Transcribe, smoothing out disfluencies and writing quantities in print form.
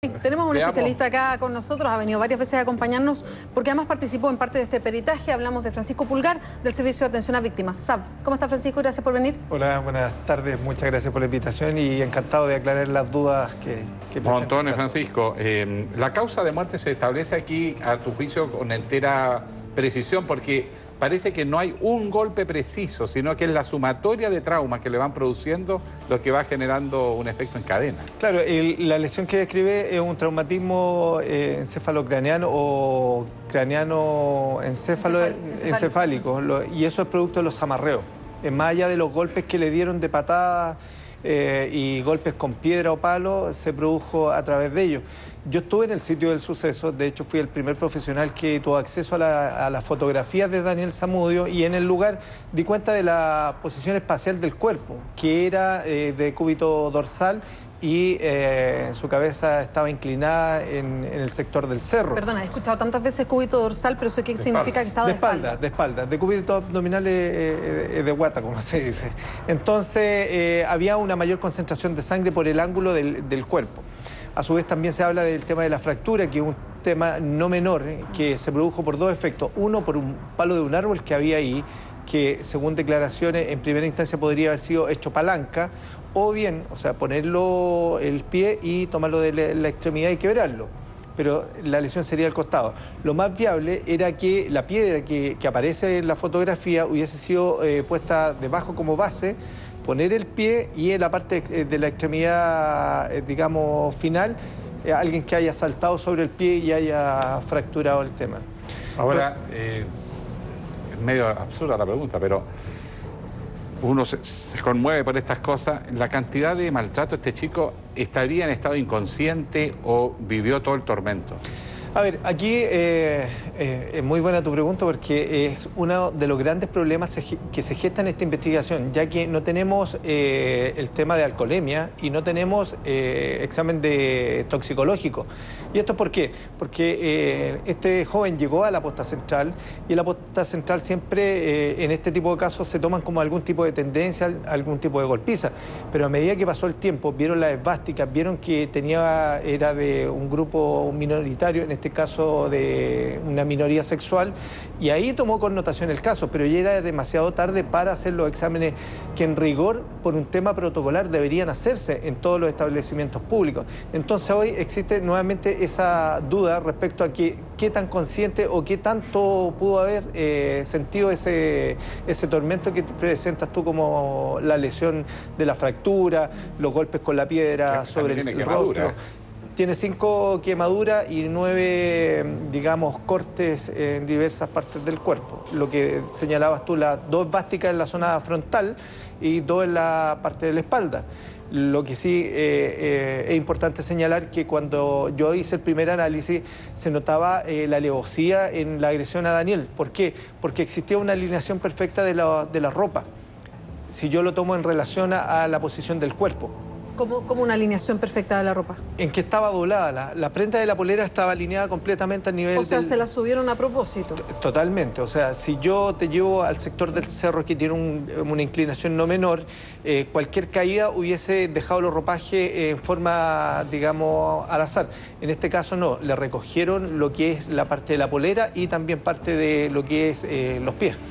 Tenemos un Veamos. especialista acá con nosotros, ha venido varias veces a acompañarnos porque además participó en parte de este peritaje. Hablamos de Francisco Pulgar, del Servicio de Atención a Víctimas, SAV. ¿Cómo está, Francisco? Gracias por venir. Hola, buenas tardes. Muchas gracias por la invitación y encantado de aclarar las dudas que Montones, Francisco. La causa de muerte se establece aquí, a tu juicio, con entera precisión, porque parece que no hay un golpe preciso, sino que es la sumatoria de traumas que le van produciendo lo que va generando un efecto en cadena. Claro, la lesión que describe es un traumatismo encefalocraneano o craneano encefálico, y eso es producto de los amarreos. Más allá de los golpes que le dieron de patadas y golpes con piedra o palo, se produjo a través de ellos. Yo estuve en el sitio del suceso, de hecho fui el primer profesional que tuvo acceso a las fotografías de Daniel Zamudio, y en el lugar di cuenta de la posición espacial del cuerpo, que era de cúbito dorsal, y su cabeza estaba inclinada en el sector del cerro. Perdona, he escuchado tantas veces cúbito dorsal, pero ¿eso qué significa? Que estaba de espalda? De espalda, de cúbito abdominal de guata, como se dice. Entonces había una mayor concentración de sangre por el ángulo del cuerpo. A su vez también se habla del tema de la fractura, que es un tema no menor, que se produjo por dos efectos. Uno, por un palo de un árbol que había ahí, que según declaraciones en primera instancia podría haber sido hecho palanca, o bien, o sea, ponerlo el pie y tomarlo de la extremidad y quebrarlo. Pero la lesión sería al costado. Lo más viable era que la piedra que aparece en la fotografía hubiese sido puesta debajo como base, poner el pie y en la parte de la extremidad, digamos, final, alguien que haya saltado sobre el pie y haya fracturado el tema. Ahora, es medio absurda la pregunta, pero uno se conmueve por estas cosas. ¿La cantidad de maltrato este chico estaría en estado inconsciente o vivió todo el tormento? A ver, aquí es muy buena tu pregunta, porque es uno de los grandes problemas que se gesta en esta investigación, ya que no tenemos el tema de alcoholemia y no tenemos examen toxicológico. ¿Y esto por qué? Porque este joven llegó a la posta central, y la posta central siempre en este tipo de casos se toman como algún tipo de tendencia, algún tipo de golpiza. Pero a medida que pasó el tiempo, vieron las esvásticas, vieron que era de un grupo minoritario, en este caso de una minoría sexual, y ahí tomó connotación el caso, pero ya era demasiado tarde para hacer los exámenes que en rigor, por un tema protocolar, deberían hacerse en todos los establecimientos públicos. Entonces hoy existe nuevamente esa duda respecto a qué tan consciente o qué tanto pudo haber sentido ese tormento que presentas tú, como la lesión de la fractura, los golpes con la piedra sobre el rostro. Tiene 5 quemaduras y 9, digamos, cortes en diversas partes del cuerpo. Lo que señalabas tú, las 2 esvásticas en la zona frontal y 2 en la parte de la espalda. Lo que sí es importante señalar que cuando yo hice el primer análisis se notaba la alevosía en la agresión a Daniel. ¿Por qué? Porque existía una alineación perfecta de la ropa, si yo lo tomo en relación a la posición del cuerpo. ¿Cómo una alineación perfecta de la ropa? En que estaba doblada, la prenda de la polera estaba alineada completamente a nivel. O sea, se la subieron a propósito. Totalmente, o sea, si yo te llevo al sector del cerro, que tiene una inclinación no menor, cualquier caída hubiese dejado los ropajes en forma, digamos, al azar. En este caso no, le recogieron lo que es la parte de la polera y también parte de lo que es los pies.